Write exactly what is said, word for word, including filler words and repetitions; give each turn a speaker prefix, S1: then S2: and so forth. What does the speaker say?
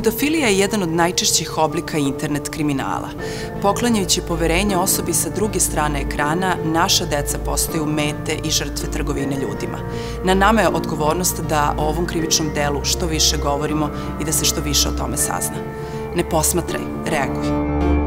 S1: Pedofilija je jedan od najčešćih oblika internet kriminala. Poklanjajući poverenje osobi sa druge strane ekrana, naša deca postaju mete i žrtve trgovine ljudima. Na nama je odgovornost da o ovom krivičnom delu što više govorimo i da se što više o tome sazna. Ne posmatraj, reaguj.